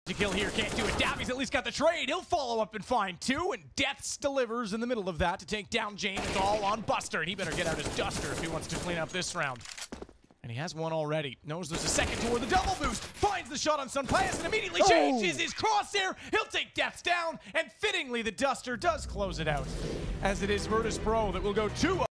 to kill here, can't do it. Davi's at least got the trade. He'll follow up and find two, and Deaths delivers in the middle of that to take down Jane. It's all on Buster, and he better get out his duster if he wants to clean up this round. And he has one already. Knows there's a second toward the double boost. Finds the shot on Sunpius and immediately changes his crosshair. He'll take Deaths down, and fittingly the duster does close it out. As it is Virtus Pro that will go 2-0.